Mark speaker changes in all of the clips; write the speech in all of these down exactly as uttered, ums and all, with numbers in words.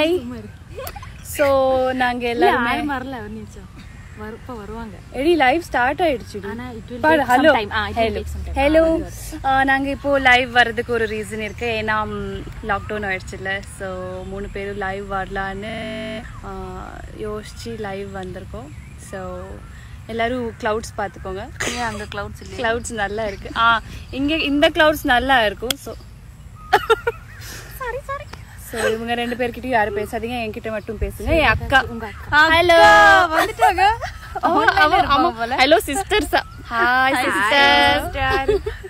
Speaker 1: Hi. So நாங்கள் எல்லாருமே
Speaker 2: வரல ஒரு நிமிஷம் வரப்ப வருவாங்க.
Speaker 1: எடி லைவ் ஸ்டார்ட் ஆயிடுச்சு. ஹலோ ஹலோ ஹலோ நாங்கள் இப்போது லைவ் வர்றதுக்கு ஒரு ரீசன் இருக்குது. ஏன்னா லாக்டவுன் ஆயிடுச்சுல்ல. ஸோ மூணு பேரும் லைவ் வரலான்னு யோசிச்சு லைவ் வந்திருக்கோம். ஸோ எல்லாரும் கிளவுட்ஸ் பார்த்துக்கோங்க.
Speaker 2: அங்கே கிளவுட்ஸ் இல்லை,
Speaker 1: கிளவுட்ஸ் நல்லா இருக்கு. ஆ இங்கே இந்த கிளவுட்ஸ் நல்லா இருக்கும். ஸோ
Speaker 2: சாரி சாரி
Speaker 1: ஸோ இவங்க ரெண்டு பேர்கிட்டயும் யாரும் பேசாதீங்க, என்கிட்ட மட்டும் பேசுங்க. என் அக்கா ஹலோ
Speaker 2: வந்துட்டாங்க.
Speaker 1: ஹலோ சிஸ்டர்ஸா. Hi sister.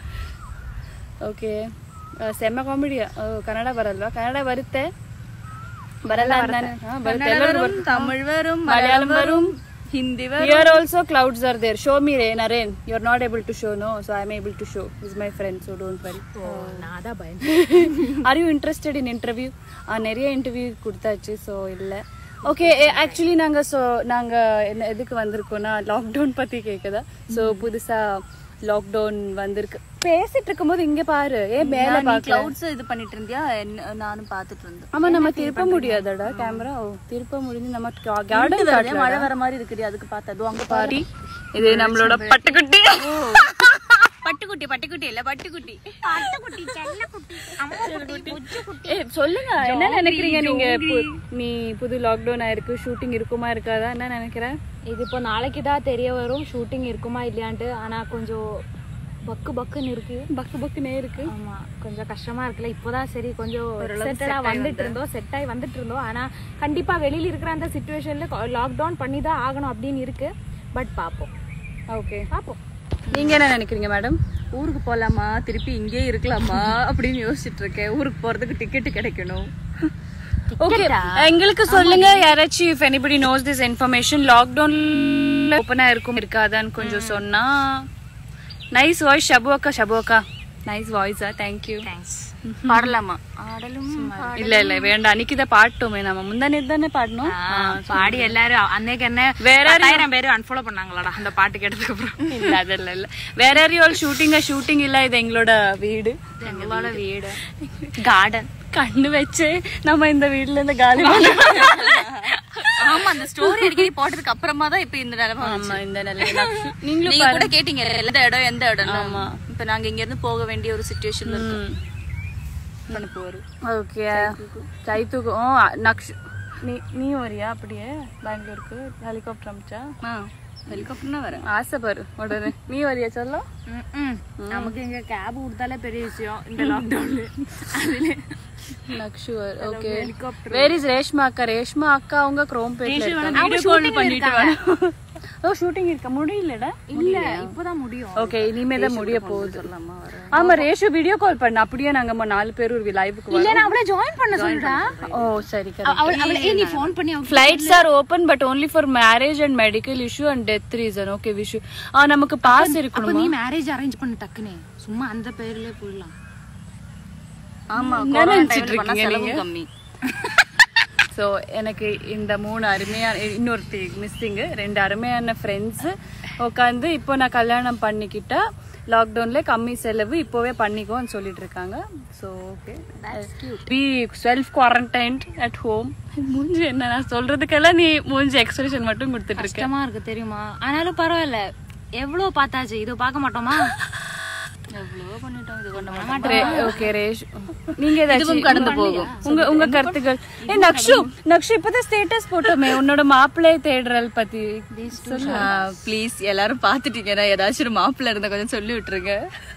Speaker 1: ಓಕೆ ಸೆಮ್ಮ ಕಾಮಿಡಿಯಾ. ಕನ್ನಡ ಬರಲ್ವಾ? ಕನ್ನಡ ಬರುತ್ತೆ ಬರಲ್ಲ ಅಂತಾನೆ.
Speaker 2: Tamil ವரும்,
Speaker 1: Malayalam ವரும்,
Speaker 2: Hindi ವரும்.
Speaker 1: Here also clouds are there. Show me rain. Rain. You're not able to show, no? So I'm able to show. He's my friend, so don't worry.
Speaker 2: Oh, nada bhai.
Speaker 1: Are you interested in interview? Ah, neriya interview kuduthachu, so illa. Okay, actually நாங்க so நாங்க எதுக்கு வந்திருக்கோம்னா lockdown பத்தி கேக்குதா. So புதுசா lockdown வந்திருக்கு. பேசிட்டு இருக்கும்போது இங்க பாரு, ஏ மேல பாக்க
Speaker 2: கிளவுட்ஸ் இது பண்ணிட்டு இருந்தியா? நானும் பாத்துட்டு இருந்தேன்.
Speaker 1: ஆமா, நம்ம திருப்ப முடியாதடா கேமரா. ஓ திருப்ப முடிஞ்சு நம்ம கார்டன் காட்டல.
Speaker 2: மழை வர மாதிரி இருக்குடி, அதுக்கு பார்த்தது. அங்க
Speaker 1: பாரு, இது நம்மளோட பட்டுக்குட்டி.
Speaker 2: பட்டுக்குட்டி பட்டுக்குட்டி இல்ல பட்டுக்குட்டி பட்டுக்குட்டி செல்லக்குட்டி அம்மாக்குட்டி புச்சுக்குட்டி.
Speaker 1: ஏ சொல்லுங்க, என்ன நினைக்கிறீங்க நீங்க? நீ புது லாக்டவுன் ஆயிருக்கு, ஷூட்டிங் இருக்குமா இருக்காதா, என்ன நினைக்கிற?
Speaker 2: இது இப்போ நாளைக்கு தான் தெரிய வரும் ஷூட்டிங் இருக்குமா இல்லையான்ட்டு. ஆனா கொஞ்சம் பக்கு பக்குன்னு இருக்கு,
Speaker 1: பக்கு பக்குனே இருக்கு.
Speaker 2: ஆமா, கொஞ்சம் கஷ்டமா இருக்குல்ல. இப்போதான் சரி கொஞ்சம் செட்டா வந்துட்டு இருந்தோம், செட் ஆகி வந்துட்டு இருந்தோம். ஆனா கண்டிப்பா வெளியில இருக்கிற அந்த சிச்சுவேஷன்ல லாக்டவுன் பண்ணி தான் ஆகணும் அப்படின்னு இருக்கு. பட் பாப்போம்.
Speaker 1: ஓகே
Speaker 2: பாப்போம்.
Speaker 1: நீங்க என்ன நினைக்கிறீங்க மேடம்?
Speaker 2: ஊருக்கு போலாமா, திருப்பி இங்கே இருக்கலாமா அப்படின்னு யோசிச்சுட்டு இருக்கேன். ஊருக்கு போறதுக்கு டிக்கெட் கிடைக்கணும்.
Speaker 1: ஓகே, எங்களுக்கு சொல்லுங்க யாராச்சும், if anybody knows this information, லாக்டவுன்ல ஓபனா இருக்கும் இருக்காதான்னு கொஞ்சம் சொன்னா. நைஸ் வாய்ஸ் ஷபு அக்கா. ஷபு அக்கா நைஸ் வாய்ஸா, தேங்க்யூ.
Speaker 2: தேங்க்ஸ். பாடலாமா? ஆடலும்
Speaker 1: இல்ல இல்ல வேண்டாம், அன்னைக்கு தான் பாட்டோமே, நம்ம முந்தானே தானே பாடணும்.
Speaker 2: பாடி எல்லாரும் அன்னைக்கு என்ன வேற ஆயிரம் பேரு அன்ஃபாலோ பண்ணாங்களாடா அந்த பாட்டு கேட்டதுக்கு அப்புறம்.
Speaker 1: இல்ல அதெல்லாம் இல்ல, வேற யாரும் ஷூட்டிங்கா ஷூட்டிங் இல்ல, இது எங்களோட வீடு,
Speaker 2: எங்களோட வீடு கார்டன்.
Speaker 1: கண்ணு வச்சு நம்ம இந்த வீட்டுல இருந்து காலி.
Speaker 2: ஆமா, அந்த ஸ்டோரி அடிக்கடி போட்டதுக்கு அப்புறமா தான் இப்ப இந்த நிலைமை.
Speaker 1: ஆமா, இந்த நிலைமை. நீங்களும்
Speaker 2: கூட கேட்டீங்க எந்த இடம் எந்த இடம். ஆமா, இப்ப நாங்க இங்க இருந்து போக வேண்டிய ஒரு சிச்சுவேஷன்ல இருக்கோம். போரு
Speaker 1: ஓகே கைத்துக்கு. ஓ நக்ஷ் நீ நீ வரியா அப்படியே பெங்களூருக்கு? ஹெலிகாப்டர் அமிச்சா?
Speaker 2: ஹெலிகாப்டர்னா வரேன்,
Speaker 1: ஆசை பாரு உடனே. நீ வரியா சொல்ல?
Speaker 2: நமக்கு எங்க கேப் கொடுத்தாலே பெரிய விஷயம் இந்த லாக்டவுன்ல. அதுல
Speaker 1: நக்ஷுவர். ஓகே, வேர் இஸ் ரேஷ்மா அக்கா? ரேஷ்மா அக்கா அவங்க குரோம்பேட்ல இருக்காங்க.
Speaker 2: வீடியோ கால் பண்ணிட்டு வர.
Speaker 1: ஓ ஷூட்டிங் இருக்கா? முடியலடா.
Speaker 2: இல்ல இப்போதான் முடியும்.
Speaker 1: ஓகே, இனிமே தான் முடிய போகுது. ஆமா, ரேஷு வீடியோ கால் பண்ண. அப்படியே நாங்க நாலு பேர் ஒரு லைவுக்கு வரோம்.
Speaker 2: இல்ல நான் அவளை ஜாயின் பண்ண சொல்றா.
Speaker 1: ஓ சரி.
Speaker 2: அவளை அவளை நீ ஃபோன் பண்ணி
Speaker 1: flights are open but only for marriage and medical issue and death reason. Okay Vishu. ஆ நமக்கு பாஸ் இருக்கணும்.
Speaker 2: அப்ப நீ மேரேஜ் அரேஞ்ச் பண்ணு டக்குனே, சும்மா அந்த பேர்லயே போயிடலாம்.
Speaker 1: ஆமா, நினைச்சிட்டு இருக்கீங்க நீங்க கம்மி. ஸோ எனக்கு இந்த மூணு அருமையான, இன்னொருத்தி மிஸ்ஸிங்கு, ரெண்டு அருமையான ஃப்ரெண்ட்ஸு உட்காந்து இப்போ நான் கல்யாணம் பண்ணிக்கிட்டா லாக்டவுன்ல கம்மி செலவு இப்போவே பண்ணிக்கோன்னு சொல்லிட்டு இருக்காங்க. So okay, be self quarantined at home. மூஞ்சி என்ன நான் சொல்றதுக்கெல்லாம் நீ மூஞ்சி எக்ஸ்பிரஷன் மட்டும் கொடுத்துட்டு இருக்க.
Speaker 2: கஷ்டமா இருக்கு தெரியுமா? ஆனாலும் பரவாயில்ல, எவ்வளவு பார்த்தாச்சு, இது பார்க்க மாட்டோமா? எவ்வளவு பண்ணிட்டோம், இது கொண்டு மாட்டோம்.
Speaker 1: ஓகே ரேஷ், நீங்க ஏதாச்சும் கடந்து போகும் உங்க உங்க கருத்துக்கள். ஏ நக்ஷு நக்ஷு இப்பதான் ஸ்டேட்டஸ் போட்டோமே உன்னோட மாப்பிள்ளை தேடுறல் பத்தி.
Speaker 2: ப்ளீஸ் எல்லாரும் பாத்துட்டீங்கன்னா ஏதாச்சும் ஒரு மாப்பிள்ளை இருந்தா கொஞ்சம் சொல்லி விட்டுருங்க.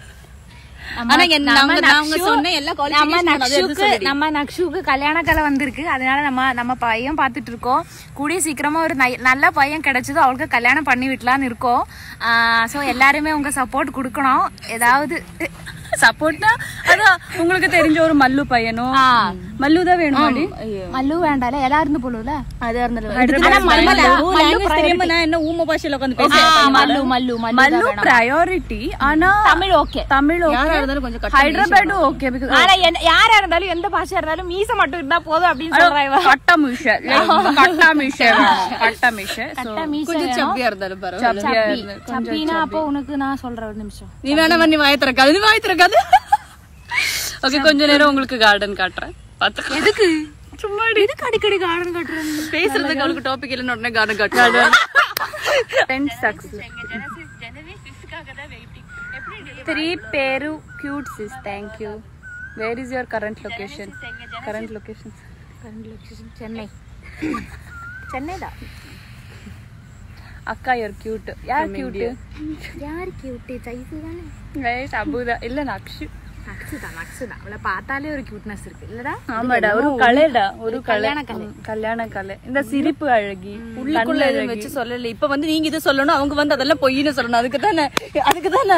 Speaker 2: நம்ம நக்ஷுக்கு கல்யாண கலை வந்திருக்கு, அதனால நம்ம நம்ம பையன் பாத்துட்டு இருக்கோம். கூடிய சீக்கிரமா ஒரு நல்ல பையன் கிடைச்சதோ அவளுக்கு கல்யாணம் பண்ணி விடலான்னு இருக்கோம். சோ எல்லாருமே உங்க சப்போர்ட் கொடுக்கணும். ஏதாவது
Speaker 1: சப்போர்ட்னா அதான் உங்களுக்கு தெரிஞ்ச ஒரு மல்லு பையனும் மல்லு தான் வேணும்.
Speaker 2: மல்லு வேண்டால, எல்லாம் இருந்து போலும்ல. அதா
Speaker 1: என்ன ஊம பாஷையில உட்காந்து பேசுறேன். மல்லு மல்லு மல்லு பிரையாரிட்டி. ஆனா Tamil okay, Tamil okay, Hyderabad okay.
Speaker 2: ஆனா யாரா இருந்தாலும் எந்த பாஷையா இருந்தாலும் மீச மட்டும் இருந்தா போதும் அப்படின்னு சொல்றாங்க.
Speaker 1: கட்ட மீஷ கட்ட மீஷ கட்ட மீஷ கொஞ்சம் சப்பியா இருந்தாலும் பரவாயில்லை.
Speaker 2: சப்பினா அப்போ உனக்கு நான் சொல்றேன் ஒரு நிமிஷம்.
Speaker 1: நீ வேணா நீ வாய் திறக்காது, நீ வாய் திறக்காது. ஓகே, கொஞ்ச நேரம் உங்களுக்கு கார்டன் காட்டுறேன். பாத்து எதுக்கு சும்மா
Speaker 2: இதுக்கு அடிக்கடி கார்டன் காட்டுறாங்க.
Speaker 1: பேசுறதுக்கு அவளுக்கு டாபிக் இல்லைன்னு உடனே கார்டன் காட்டுறாங்க. த்ரீ பேரு cute sis. Thank you. Where is your current location? Current location
Speaker 2: current location Chennai. Chennai தான்.
Speaker 1: அக்கா யூர் கியூட். யார் கியூட்?
Speaker 2: யார் கியூட்? சைசு தானே.
Speaker 1: கைஸ் அபுதா இல்ல நக்ஷு.
Speaker 2: நக்ஷு தான் நக்ஷு தான். அவளை பார்த்தாலே ஒரு கியூட்னஸ் இருக்கு இல்லடா?
Speaker 1: ஆமாடா, ஒரு கலைடா, ஒரு
Speaker 2: கல்யாண கலை.
Speaker 1: கல்யாண கலை. இந்த சிரிப்பு அழகி
Speaker 3: உள்ளுக்குள்ள எதுவும் வச்சு சொல்லல. இப்ப வந்து நீங்க இதை சொல்லணும், அவங்க வந்து அதெல்லாம் பொய்ன்னு சொல்லணும். அதுக்கு தானே அதுக்கு தானே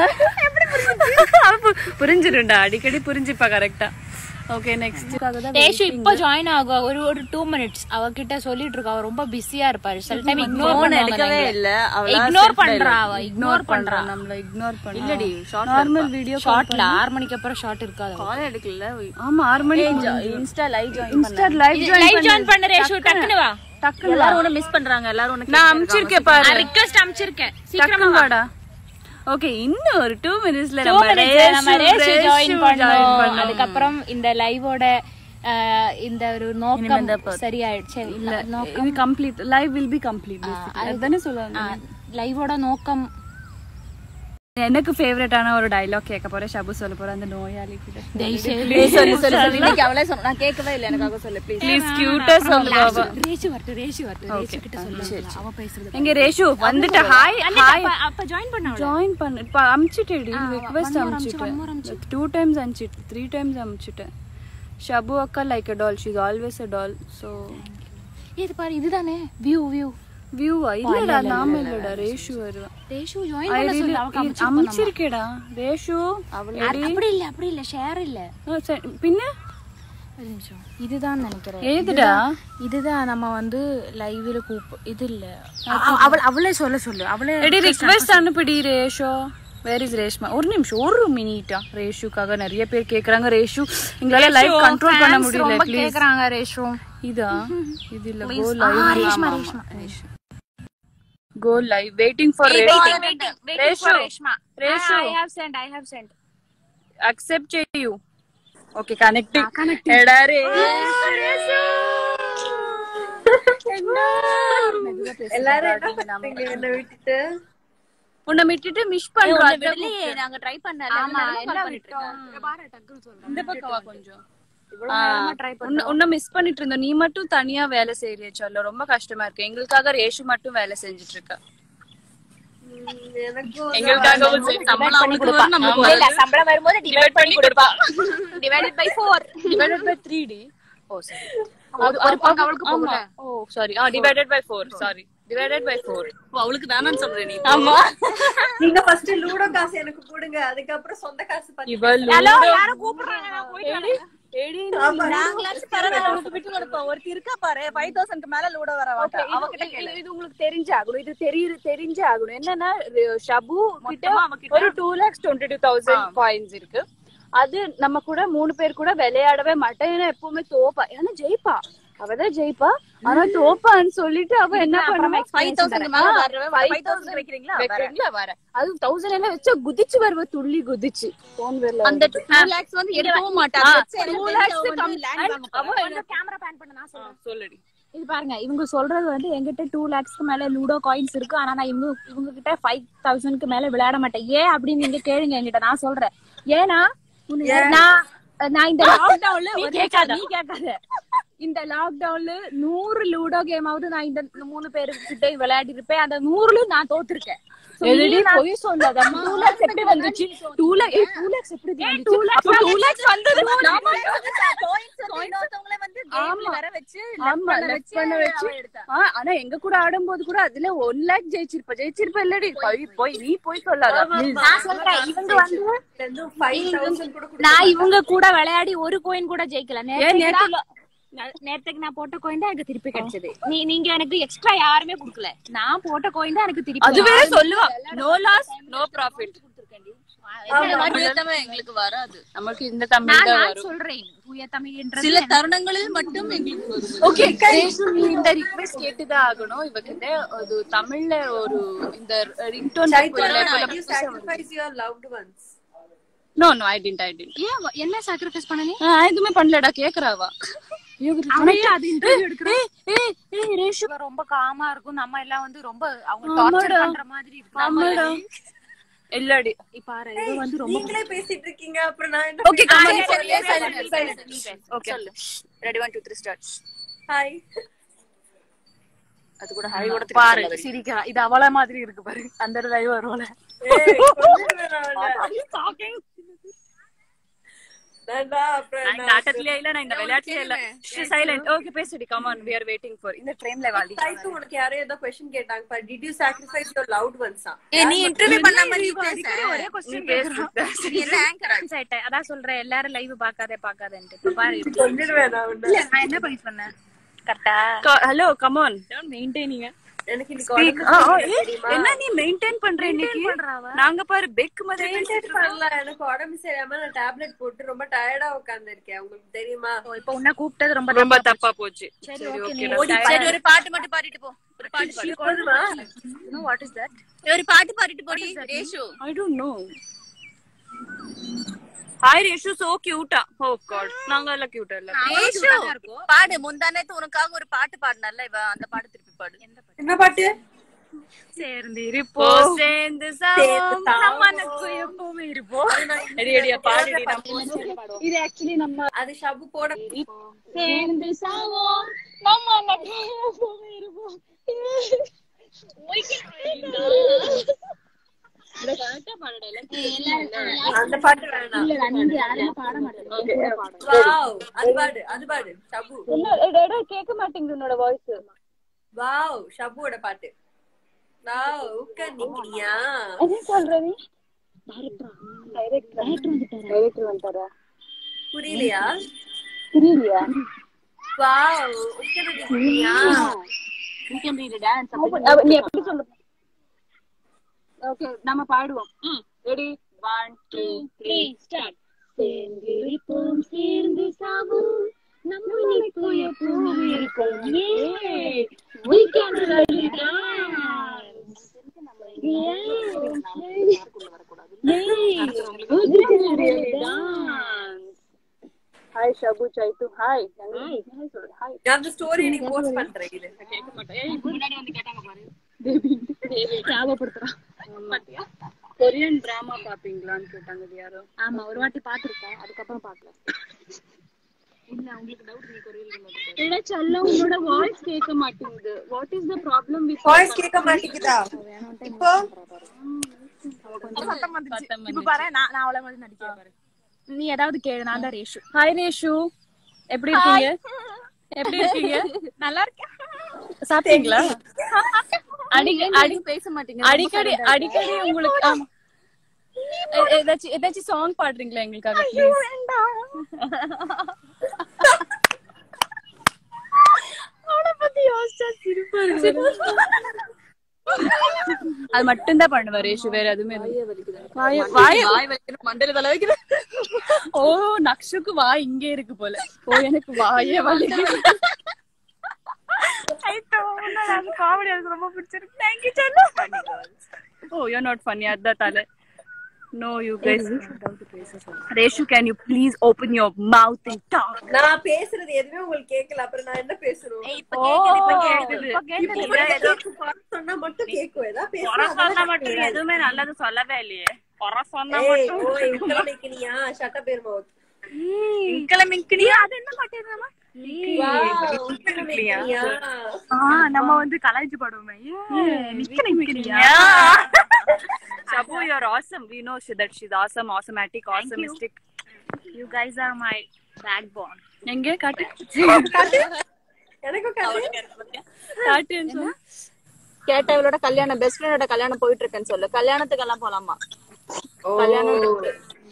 Speaker 1: புரிஞ்சிருண்டா, அடிக்கடி புரிஞ்சுப்பா கரெக்டா. Okay next.
Speaker 2: தேஷு இப்ப ஜாயின் ஆகும். ஒரு ஒரு டூ மினிட்ஸ் அவகிட்ட சொல்லிட்டு இருக்கா. அவ ரொம்ப பிஸியா இருப்பாரு. சில டைம் இக்னோர் பண்ண
Speaker 3: எடுக்கவே இல்ல.
Speaker 2: இக்னோர் பண்றா. அவ இக்னோர் பண்றா.
Speaker 1: நம்மள இக்னோர் பண்ணா.
Speaker 3: இல்லடி ஷார்ட்
Speaker 1: நார்மல் வீடியோ
Speaker 2: ஷார்ட்ல ஆறு மணிக்கு அப்புறம் ஷார்ட் இருக்காது.
Speaker 3: கால் எடுக்கல.
Speaker 1: ஆமா ஆறு மணி
Speaker 3: insta live join
Speaker 1: insta live
Speaker 2: live join பண்ண ரேஷு டக்குனு வா.
Speaker 1: டக்குனு
Speaker 3: எல்லாரும் உன்னை மிஸ் பண்றாங்க. எல்லாரும் உனக்கு
Speaker 1: நான் அம்ச்சிருக்கேன் பாரு.
Speaker 2: நான் ரிக்வெஸ்ட் அம்ச்சிருக்கேன். சீக்கிரமா
Speaker 1: வாடா. ஓகே இன்னும் ஒரு டூ மினிட்ஸ்ல
Speaker 2: நம்ம ரேஷு ஜாயின் பண்ணோம். அதுக்கு அப்புறம் இந்த லைவோட இந்த ஒரு நோக்கம் சரியாயிடுச்சு. இல்ல
Speaker 1: இது complete live will be complete. அதுதானே சொல்லுவாங்க.
Speaker 2: லைவோட நோக்கம்.
Speaker 1: எனக்கு ஃபேவரட்டான ஒரு டயலாக் கேட்க போறேன். ஷபு சொல்ல போற அந்த நோயாளி கிட்ட.
Speaker 3: சொல்லு சொல்லு சொல்லு. இன்னைக்கு அவளே சொன்னா நான் கேட்கவே இல்ல. எனக்காக சொல்லு ப்ளீஸ்.
Speaker 1: ப்ளீஸ் கியூட்டா சொல்லு பாபா.
Speaker 2: ரேஷு வரட்டு ரேஷு வரட்டு ரேஷு கிட்ட சொல்லு. அவ பேசுறது.
Speaker 1: எங்க ரேஷு வந்துட்ட. Hi hi.
Speaker 2: அப்ப ஜாயின் பண்ணா.
Speaker 1: ஜாயின் பண்ணு. இப்ப அம்ச்சிட்டேடி ரிக்வெஸ்ட் அம்ச்சிட்டேன். டூ டைம்ஸ் அம்ச்சிட்டேன். த்ரீ டைம்ஸ் அம்ச்சிட்டேன். ஷபு அக்கா like a doll. She is always a doll. So
Speaker 2: இது பாரு இதுதானே வியூ வியூ
Speaker 1: வியூவா? இல்லடா நாம இல்லடா ரேஷு வருவா.
Speaker 2: ரேஷு ஜாயின் பண்ண சொல்லு. அவ
Speaker 1: அம்ச்சிருக்கேடா ரேஷு.
Speaker 2: அப்படி இல்ல அப்படி இல்ல ஷேர் இல்ல.
Speaker 1: பின்ன
Speaker 2: ஒரு நிமிஷம். இதுதான் நினைக்கிறேன்.
Speaker 1: ஏதுடா?
Speaker 2: இதுதான் நம்ம வந்து லைவ்ல கூப் இது இல்ல. அவள் அவளே சொல்ல சொல்லு. அவளே
Speaker 1: எடி ரிக்வெஸ்ட் அனுப்பிடி ரேஷு. Where is Reshma? ஒரு நிமிஷம் ஒரு மினிட்டா. ரேஷுக்காக நிறைய பேர் கேக்குறாங்க. ரேஷு எங்களால லைவ் கண்ட்ரோல் பண்ண முடியல. ப்ளீஸ்
Speaker 2: கேக்குறாங்க ரேஷு.
Speaker 1: இதா இது இல்ல. Go live. Reshma Reshma go live. Waiting for Reshma.
Speaker 2: Waiting for Reshma. Reshu I have sent I have sent.
Speaker 1: Accept you. Okay connecting. எடா ரேஷு.
Speaker 3: எல்லாரும் என்ன பண்றீங்க என்ன விட்டுட்டு?
Speaker 1: உன்னை விட்டுட்டு மிஸ் பண்றோம்.
Speaker 3: நாங்க ட்ரை பண்ணல.
Speaker 2: ஆமா எல்லாம் விட்டோம். பாரு டக்குனு சொல்றேன்.
Speaker 1: இந்த பக்கம் வா கொஞ்சம். உன்னை மிஸ் பண்ணிட்டு இருந்தோம். நீ மட்டும் தனியா வேலை செய்யறிய சொல்ல ரொம்ப கஷ்டமா இருக்கு. எங்களுக்காக ரேஷு மட்டும் வேலை செஞ்சுட்டு இருக்க. எங்களுக்காக
Speaker 2: சம்பளம் வரும்போது டிவைட் பண்ணி கொடுப்பா. Divided by four.
Speaker 1: Divided by three டி. ஓ சரி.
Speaker 2: ஒரு பக்கம் அவளுக்கு போகுல.
Speaker 1: ஓ சாரி. ஆ divided by four. Sorry. Divided by four.
Speaker 3: அவளுக்கு வேணாம்னு சொல்றே நீ.
Speaker 1: ஆமா.
Speaker 4: நீங்க ஃபர்ஸ்ட் லூடோ காசு எனக்கு போடுங்க. அதுக்கு அப்புறம் சொந்த காசு பண்ணி.
Speaker 2: ஹலோ யாரோ கூப்பிடுறாங்க. நான் போய் வரேன்.
Speaker 3: ஏடி நாங்களாச்சு பரவாயில்லை. உனக்கு விட்டு கொடுப்போம். ஒருத்தி இருக்கா பாரு ஐந்து ஆயிரம் க்கு மேல லூடோ வர மாட்டா. அவகிட்ட கேளு.
Speaker 1: இது உங்களுக்கு தெரிஞ்சாகணும். இது தெரிய தெரிஞ்சாகணும். என்னன்னா ஷபு கிட்ட ஒரு two lakhs twenty two thousand coins இருக்கு. அது நம்ம கூட மூணு பேர் கூட விளையாடவே மாட்டேன். ஏன்னா எப்பவுமே தோப்பா. ஏன்னா ஜெயிப்பா. அவதான் ஜெயிப்பா. ஆனா தோப்பான்னு சொல்லிட்டு அவ என்ன பண்ணுவா?
Speaker 3: ஐயாயிரம் மேல வரவே ஐயாயிரம் வைக்கிறீங்களா?
Speaker 1: வைக்கிறீங்களா வர. அது ஆயிரம் எல்லாம் வச்சா குதிச்சு வருவ. துள்ளி குதிச்சு போன் வரல.
Speaker 3: அந்த ரெண்டு லட்சம் வந்து எடுக்கவும் மாட்டாங்க.
Speaker 1: ரெண்டு லட்சம்
Speaker 2: அவ என்ன கேமரா பேன் பண்ண நான் சொல்றேன்.
Speaker 1: சொல்லுடி.
Speaker 2: இது பாருங்க இவங்க சொல்றது வந்து என்கிட்ட டூ லேக்ஸ்க்கு மேல லூடோ காயின்ஸ் இருக்கு. ஆனா நான் இவங்க இவங்க கிட்ட ஃபைவ் தௌசண்ட்க்கு மேல விளையாட மாட்டேன். ஏன் அப்படின்னு நீங்க கேளுங்க என்கிட்ட. நான் சொல்றேன் ஏன்னா நான் நான் இந்த லாக்டவுன்ல நீ கேட்காத இந்த லாக்டவுன்ல நூறு லூடோ கேமாவது நான் இந்த மூணு பேரு கிட்ட விளையாடி இருப்பேன். அந்த நூறுல நான் தோத்துருக்கேன்.
Speaker 1: பொய் சொல்லாதம்மா.
Speaker 2: டூ லேக்ஸ் எப்படி வந்துச்சு? டூ லேக்ஸ் டூ லேக்ஸ் எப்படி வந்துச்சு? டூ லேக்ஸ் வந்தது
Speaker 3: இன்னொருத்தவங்களே வந்து கேம்ல வர வச்சு
Speaker 1: ஆமா லெஃப்ட் பண்ண வச்சு. ஆனா எங்க கூட ஆடும்போது கூட அதுல ஒன் லேக் ஜெயிச்சிருப்ப ஜெயிச்சிருப்ப இல்லடி. போய் நீ போய் சொல்லாத.
Speaker 2: நான் சொல்றேன் இவங்க வந்து நான் இவங்க கூட விளையாடி ஒரு கோயின் கூட ஜெயிக்கல. நேரத்துக்கு நான் போட்ட கோயின் தான் எனக்கு திருப்பி கிடைச்சது. நீ நீங்க எனக்கு எக்ஸ்ட்ரா யாருமே குடுக்கல. நான் போட்ட கோயின் தான் எனக்கு திருப்பி.
Speaker 1: அது வேற சொல்லுவா. No loss no profit.
Speaker 3: எங்களுக்கு வராது.
Speaker 1: நமக்கு இந்த தமிழ் தான் வரும்.
Speaker 2: சொல்றேன் தூய தமிழ்ன்றது
Speaker 3: சில தருணங்களில் மட்டும் எங்களுக்கு வரும்.
Speaker 1: ஓகே நீ இந்த ரிக்வெஸ்ட் கேட்டுதான் ஆகணும். இவகிட்ட அது தமிழ்ல ஒரு இந்த ringtone
Speaker 4: sacrifice your loved ones.
Speaker 1: No no I did I did.
Speaker 2: ஏன் என்ன சாக்ரிஃபைஸ் பண்ண? நீ
Speaker 1: நான் எதுமே பண்ணலடா. கேக்குறாவா
Speaker 2: ரொம்ப காமா இருக்கும். நம்ம எல்லாம் வந்து ரொம்ப அவங்க டார்ச்சர் பண்ற மாதிரி இருக்கு.
Speaker 1: இல்லடி
Speaker 2: பாரு இது வந்து ரொம்ப
Speaker 4: நீங்களே பேசிட்டு இருக்கீங்க. அப்புறம் நான் என்ன?
Speaker 1: Okay okay ready one two three start.
Speaker 4: Hi.
Speaker 1: அது கூட ஹாய் கூட
Speaker 2: பாரு சிரிக்கிறா. இது அவள மாதிரி இருக்கு பாரு. அந்த லைவ் வரும்ல.
Speaker 4: ஏய் டாக்கிங். டடா அப்புறம்
Speaker 1: நான் நாட்டத்திலே இல்ல நான் இந்த விளையாட்டுல இல்ல. சைலண்ட். ஓகே பேசுடி. Come on we are waiting for இந்த ட்ரெயின்ல வாடி.
Speaker 4: டைப் உனக்கு யாரோ ஏதோ क्वेश्चन கேட்டாங்க. But did you sacrifice your loved ones?
Speaker 3: ஏ நீ இன்டர்வியூ பண்ணாம நீ பேச.
Speaker 2: ஒரே क्वेश्चन கேக்குறா.
Speaker 3: நீ என்ன ஆங்கர்
Speaker 2: ஆயிட்ட. அதான் சொல்றேன் எல்லாரும் லைவ் பார்க்காதே பார்க்காதேன்னு. இப்ப பாரு
Speaker 4: சொல்லிடுவேன் நான் உன்ன.
Speaker 2: இல்ல நான் என்ன பண்ணி சொன்னேன் கரெக்ட்டா?
Speaker 1: Hello come on don't maintaining.
Speaker 4: எனக்கு இன்னைக்கு
Speaker 1: என்ன நீ மெயின்டைன் பண்ற இன்னைக்கு? நாங்க பாரு பெக் மாதிரி
Speaker 4: மெயின்டைன் பண்ணல. எனக்கு உடம்பு சரியாம நான் டேப்லெட் போட்டு ரொம்ப டயர்டா உட்கார்ந்து இருக்கேன். உங்களுக்கு தெரியுமா?
Speaker 2: இப்போ உன்ன கூப்பிட்டது ரொம்ப
Speaker 1: ரொம்ப தப்பா போச்சு.
Speaker 2: சரி ஓகே
Speaker 3: சரி ஒரு பாட்டு மட்டும் பாடிட்டு போ. ஒரு பாட்டு பாடு.
Speaker 4: போதுமா?
Speaker 2: No what is that?
Speaker 3: ஒரு பாட்டு பாடிட்டு போடி Reshu.
Speaker 1: I don't know. Hi Reshu, so cute. Oh god. நாங்க எல்லாம் கியூட்டா இல்ல.
Speaker 3: ரேஷு பாடு. முந்தானேத்து உனக்காக ஒரு பாட்டு பாடுனல்ல இவ. அந்த பாட்டு திருப்பி பாடு.
Speaker 4: என்ன பாட்டு?
Speaker 2: சேர்ந்து இருப்போம் சேர்ந்து சாவோம் நமக்கு எப்பவுமே இருப்போம்.
Speaker 1: ரெடி ரெடியா பாடுடி. நம்ம பாடுவோம்.
Speaker 2: இது एक्चुअली நம்ம
Speaker 4: அது ஷபு போட.
Speaker 2: சேர்ந்து சாவோம் நமக்கு எப்பவுமே இருப்போம்.
Speaker 4: அந்த பாட்டு வேணாம்.
Speaker 2: இல்ல நீங்க யாரும் பாட மாட்டீங்க.
Speaker 4: வாவ் அது பாடு. அது பாடு ஷபு.
Speaker 1: என்ன கேட்க மாட்டேங்குது உன்னோட வாய்ஸ்.
Speaker 4: வாவ் ஷபுவோட பாட்டு. வாவ் உக்கனிக்கியா.
Speaker 1: என்ன சொல்ற நீ? டைரக்டர் டைரக்டர் டைரக்டர் வந்துட்டாரா?
Speaker 4: புரியலையா?
Speaker 1: புரியலையா?
Speaker 4: வாவ் உக்கனிக்கியா.
Speaker 1: You can read a dance. நீ எப்படி சொல்ற? ஓகே நம்ம பாடுவோம். Ready one two three start. சேர்ந்து இருப்போம் சேர்ந்து சாவோம் நமக்கு எப்பவுமே இருக்கும். ஏ we can really dance. ஏ we can really dance. Hi Shabu Chaitu. Hi hi சொல்லு. ஹாய்.
Speaker 4: நான் அந்த ஸ்டோரி நீ போஸ்ட் பண்றேன். இது
Speaker 1: கேட்க மாட்டேன். ஏய் முன்னாடி வந்து கேட்டாங்க பாரு. பேபி பேபி ஞாபகப்படுத்துறா. பாத்தியா? கொரியன் டிராமா பாப்பீங்களான்னு கேட்டாங்க யாரோ.
Speaker 2: ஆமா ஒரு வாட்டி பாத்துருக்கேன். அதுக்கு அப்புறம் பார்க்கல.
Speaker 1: இல்ல உங்களுக்கு டவுட் நீ கொரியன் பாத்து. ஏடா சல்ல உன்னோட வாய்ஸ் கேட்க மாட்டேங்குது. What is the problem with
Speaker 4: voice கேட்க மாட்டேங்குதா? இப்போ
Speaker 2: சத்தம் வந்துச்சு. இப்ப பாரு நான் நான் அவள மாதிரி நடிக்கிறேன் பாரு. நீ ஏதாவது கேளு. நான் தான் ரேஷு.
Speaker 1: Hi rash. எப்படி இருக்கீங்க? எப்படி இருக்கீங்க?
Speaker 2: நல்லா இருக்கேன்.
Speaker 1: சாப்பிட்டீங்களா? அடிக்கடி
Speaker 2: அடி பேச மாட்டீங்க.
Speaker 1: அடிக்கடி அடிக்கடி உங்களுக்கு ஏதாச்சும் ஏதாச்சும் சாங் பாடுறீங்களா எங்களுக்காக ப்ளீஸ்? அவனை பத்தி யோசிச்சா சிரிப்பா இருக்கு. அது மட்டும் தான் பண்ணுவாரு ரேஷு. வேற எதுவுமே வாய் வாய் வலிக்குது. மண்டையில தலை வைக்குது. ஓ நக்ஷுக்கு வாய் இங்கே இருக்கு போல. ஓ எனக்கு வாயே வலிக்குது.
Speaker 2: காமெடி எனக்கு ரொம்ப பிடிச்சிருக்கு.
Speaker 1: Thank you Channa. Oh you're not funny at that tale. No you guys. Reshu can you please open your mouth and talk?
Speaker 4: நான் பேசுறது எதுவுமே உங்களுக்கு கேட்கல. அப்புறம் நான் என்ன பேசணும்?
Speaker 3: இப்ப கேக்குது இப்ப கேக்குது.
Speaker 2: இப்ப கேக்குது.
Speaker 4: சொன்னா மட்டும் கேக்கும். ஏதா
Speaker 1: குறை சொன்னா மட்டும் எதுவுமே நல்லது சொல்லவே இல்லையே. குறை சொன்னா மட்டும்
Speaker 4: ஓ இன்கலமிக்கினியா ஷட் அப் யுவர் மவுத்.
Speaker 1: இன்கலமிக்கினியா அது என்ன மாட்டேங்குதுமா?
Speaker 4: வாவ் இன்கலமிக்கினியா.
Speaker 2: ஆ நம்ம வந்து கலாய்ச்சி பாடுவோமே. நிக்க நிக்கறியா?
Speaker 1: Shabu you're awesome. We know she, that she's awesome, awesomematic, awesomistic.
Speaker 2: You guys are my backbone.
Speaker 1: எங்க காட்டு.
Speaker 4: எனக்கு காட்டு.
Speaker 1: காட்டுன்னு சொல்லு.
Speaker 3: கேட்டவளோட கல்யாணம் பெஸ்ட் ஃப்ரெண்டோட கல்யாணம் போயிட்டு இருக்கேன்னு சொல்லு. கல்யாணத்துக்கு எல்லாம் போலாமா? கல்யாணம்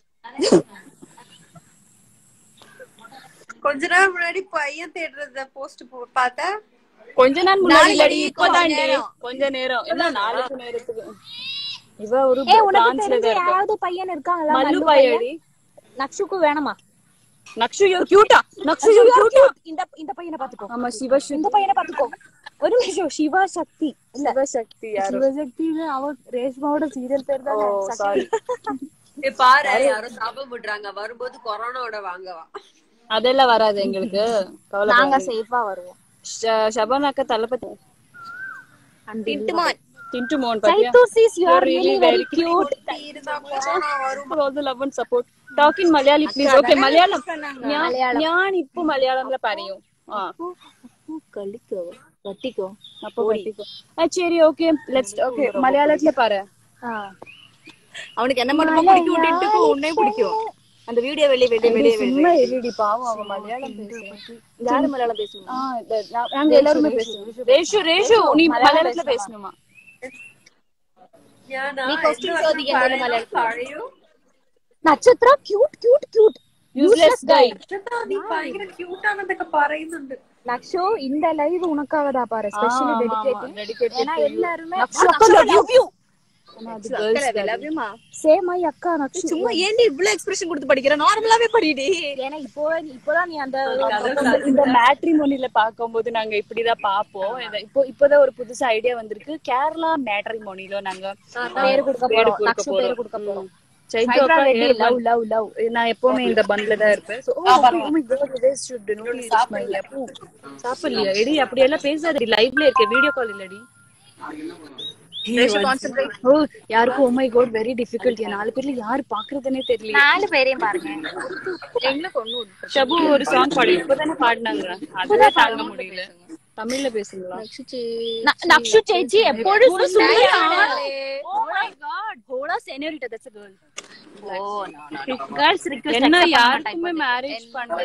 Speaker 4: கொஞ்ச நாள் முன்னாடி பையன் தேடுறத போஸ்ட் பார்த்தா
Speaker 1: கொஞ்ச நாள் முன்னாடி இல்லடி இப்போதாண்டி. கொஞ்ச நேரம் என்ன நாளைக்கு நேரத்துக்கு. இவ ஒரு பிரான்ஸ்ல தான் இருக்கா.
Speaker 2: யாவது பையன் இருக்காங்களா?
Speaker 1: மல்லு பையடி.
Speaker 2: நக்ஷுக்கு வேணுமா?
Speaker 1: நக்ஷு யூ கியூட்டா. நக்ஷு யூ கியூட்டா.
Speaker 2: இந்த இந்த பையனை பாத்துக்கோ.
Speaker 1: ஆமா சிவ
Speaker 2: இந்த பையனை பாத்துக்கோ. ஒரு நிமிஷம். சிவா சக்தி.
Speaker 1: சிவ சக்தி யாரு?
Speaker 2: சிவ சக்தி அவ ரேஷ்மாவோட சீரியல் பேர் தான்.
Speaker 1: சாரி.
Speaker 4: ஏ பாரு யாரோ சாபம் விடுறாங்க. வரும்போது கொரோனாவோட வாங்கவா.
Speaker 1: அதெல்லாம் வராது எங்களுக்கு.
Speaker 2: நாங்க சேஃபா வருவோம்.
Speaker 1: ஷபானாக்க தளபதி Tintu Mon
Speaker 2: Chaitu sis, you are really very cute.
Speaker 1: Also love and support. Talk in Malayali please. Okay, Malayalam. ഞാൻ ഇപ്പോ മലയാളംல പറയും. ആ
Speaker 3: കളിക്കോ പട്ടിക്കോ
Speaker 1: അപ്പോ പട്ടിക്കോ. ആ ശരി ഓക്കേ ലെറ്റ്സ് ഓക്കേ മലയാളത്തില് പറ. ആ
Speaker 3: அவனுக்கு என்ன மட்டும் பிடிக்கும் டிண்டுக்கு உன்னை பிடிக்கும். அந்த வீடியோ வெளிய வெளிய வெளிய
Speaker 1: சும்மா எரிடி பாவம் அவ மலையாளம் பேசுறான்.
Speaker 3: யாரு மலையாளம் பேசுவா?
Speaker 1: ஆ நாங்க எல்லாரும் பேசுவோம். ரேஷு ரேஷு நீ மலையாளத்துல பேசணுமா?
Speaker 3: നീ ക്വസ്റ്റ്യൻ ചോദിക്കാൻ Malayalam
Speaker 2: Nakshatra cute cute cute
Speaker 1: useless guy.
Speaker 4: നീ ഭയങ്കര ക്യൂട്ട് ആണെന്നൊക്കെ പറയുന്നുണ്ട്.
Speaker 2: லக்ஷோ இந்த லைவ் உனக்காக தான் பாரு ஸ்பெஷலி டெடிகேட்டட். ஏனா எல்லாரும் சேம் ஐ அக்கா நக்ஷு
Speaker 3: சும்மா ஏன்டி இவ்ளோ எக்ஸ்பிரஷன் கொடுத்து படிக்கிற? நார்மலாவே படிடி.
Speaker 2: ஏனா இப்போ இப்போதான் நீ அந்த
Speaker 1: இந்த மேட்ரிமோனில பாக்கும்போது நாங்க இப்படிதான் பாப்போம். இப்போ இப்போதான் ஒரு புதுசு ஐடியா வந்திருக்கு. கேரளா மேட்ரிமோனில நாங்க
Speaker 2: பேர் கொடுக்க போறோம். நக்ஷு பேர் கொடுக்க போறோம்.
Speaker 1: லவ் லவ் லவ் நான் எப்பவுமே இந்த பண்ட்ல தான் இருப்பேன். So oh my god this should notice my லப்பூ. சாப்பிடலையா? எடி அப்படி எல்லாம் பேசாதடி. லைவ்ல இருக்க வீடியோ கால் இல்லடி. கான்சென்ட்ரேட். ஓ யாருக்கு oh my god very difficult. நாலு பேர்ல யார் பாக்குறதுனே தெரியல.
Speaker 2: நாலு பேரையும் பாருங்க.
Speaker 1: எங்களுக்கு ஒண்ணு ஷபு ஒரு சாங் பாடி இப்பதானே பாடினாங்க. அதெல்லாம் தாங்க முடியல. தமிழ்ல பேசுங்களா?
Speaker 2: நக்ஷு சேச்சி எப்போதும் சுந்தரியான.
Speaker 1: Oh my god hola senorita that's a girl.
Speaker 2: Oh no no girls request
Speaker 1: என்ன யாருக்குமே மேரேஜ் பண்ணல.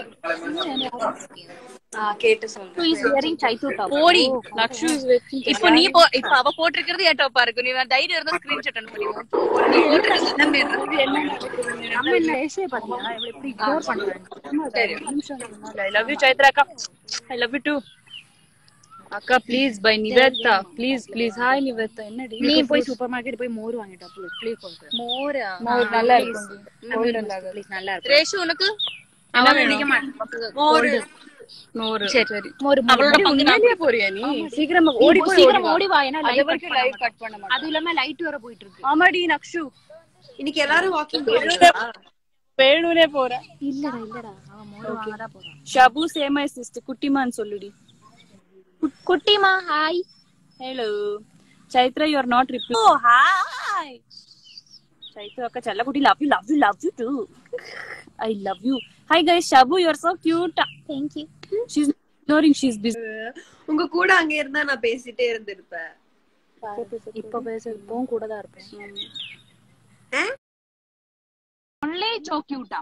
Speaker 3: ஆ கேட்டு சொல்லு.
Speaker 2: who is wearing chaitu top?
Speaker 3: போடி
Speaker 1: நக்ஷு இஸ் வெயிட்டிங்.
Speaker 3: இப்போ நீ இப்போ அவ போட்டுக்கிறது ஏ டாப்பா இருக்கு. நீ தைரியம் இருந்தா ஸ்கிரீன்ஷாட் அனுப்பி வை. நீ போட்டுக்கிறது என்ன பேர்? என்ன
Speaker 2: நம்ம என்ன ஏசே பாத்தீங்களா எப்படி இக்னோர் பண்றாங்க.
Speaker 1: I love you Chaitra அக்கா. I love you too. அக்கா please bye Nivetha please please. Hi Nivetha. என்னடி
Speaker 2: நீ போய் சூப்பர் மார்க்கெட் போய் மோர் வாங்கிட்டா ப்ளீஸ் கொண்டு.
Speaker 3: மோர்
Speaker 1: மோர் நல்லா இருக்கும்.
Speaker 2: ப்ளீஸ் நல்லா இருக்கும்.
Speaker 3: ரேஷு உனக்கு
Speaker 2: அவ நினைக்க மாட்டேன்.
Speaker 3: மோர்
Speaker 1: மோர்
Speaker 2: சரி
Speaker 1: மோர் அவளோட பக்கத்துல போறியா நீ? சீக்கிரமா ஓடி போய்
Speaker 2: சீக்கிரம் ஓடி வா. ஏனா லைவ்
Speaker 1: லைவ் கட் பண்ண மாட்டேன்.
Speaker 2: அது இல்லாம லைட் வர போயிட்டு இருக்கு.
Speaker 1: ஆமாடி நக்ஷு
Speaker 4: இன்னைக்கு எல்லாரும் வாக்கிங் போறீங்களா?
Speaker 1: பேணுனே போற.
Speaker 2: இல்லடா இல்லடா அவ மோர் வாங்க தான் போறா.
Speaker 1: ஷபு சேம் ஐ சிஸ்டர் குட்டிமான் சொல்லுடி.
Speaker 2: குட்டிமா hi.
Speaker 1: Hello Chaitra you are not replying. Oh hi Chaitra akka challa kutti love you love you love you too. I love you. Hi guys Shabu you are so cute.
Speaker 2: Thank you.
Speaker 1: She's ignoring she's busy.
Speaker 4: உங்க கூட அங்க இருந்தா நான் பேசிட்டே இருந்திருப்பேன்.
Speaker 2: இப்ப பேச phone கூட தான் இருப்பேன். only so cute.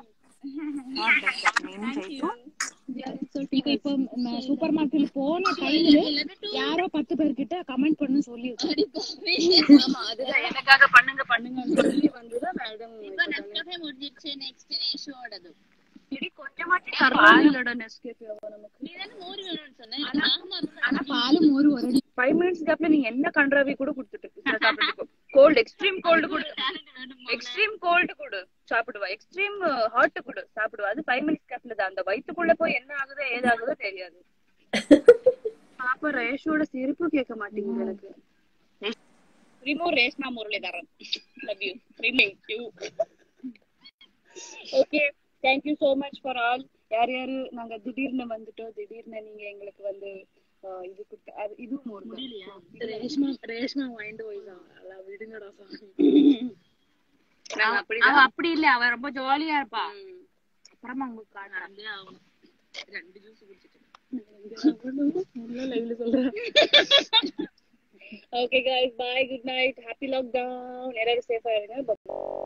Speaker 2: இப்ப சூப்பர் மார்க்கெட்ல போன டைம்ல யாரோ பத்து பேர் கிட்ட கமெண்ட் பண்ணு சொல்லி
Speaker 1: எனக்காக பண்ணுங்க பண்ணுங்கன்னு சொல்லி வந்துதா மேடம்
Speaker 3: இப்ப நெஸ்கேஃபே முடிஞ்சிச்சு. நெக்ஸ்ட் ரேஷோடது
Speaker 1: இடி கொஞ்சமாட்டி பாலோட நெஸ்கேஃபே நமக்கு.
Speaker 3: நீ தான மோர் வேணும்னு சொன்ன.
Speaker 2: ஆனா பால் மோர் ஒரு
Speaker 1: five minutes கேப்ல நீ என்ன கண்ட்ராவி கூட கொடுத்துட்டு சாப்பிடுறதுக்கு. கோல்ட் எக்ஸ்ட்ரீம் கோல்ட் கொடு. எக்ஸ்ட்ரீம் கோல்ட் கொடு சாப்பிடுவா. எக்ஸ்ட்ரீம் ஹாட் கொடு சாப்பிடுவா. அது five minutes கேப்ல தான். அந்த வயித்துக்குள்ள போய் என்ன ஆகுதோ ஏதாகுதோ தெரியாது. பாப்பா ரேஷோட சிரிப்பு கேட்க மாட்டேங்குது எனக்கு.
Speaker 3: Remove Reshma Muralitharan. Love you. Remove you.
Speaker 1: Okay thank you so much for all. யார் யாரு நாங்க திடீர்னு வந்துட்டோம். திடீர்னு நீங்க எங்களுக்கு வந்து இது கொடுத்த அது இதுவும் ஒரு முடியலையா?
Speaker 2: ரேஷ்மா ரேஷ்மா மைண்ட் வாய்ஸா அல விடுங்கடா சாமி.
Speaker 3: நான் அப்படி
Speaker 2: அவ அப்படி இல்ல. அவ ரொம்ப ஜாலியா இருப்பா. அப்புறமா உங்களுக்கு காட்றேன். ஆகும் ரெண்டு ஜூஸ் குடிச்சிட்டேன்.
Speaker 1: நல்ல லைவ்ல சொல்றேன். Okay guys bye good night happy lockdown. எல்லாரும் சேஃபா இருங்க.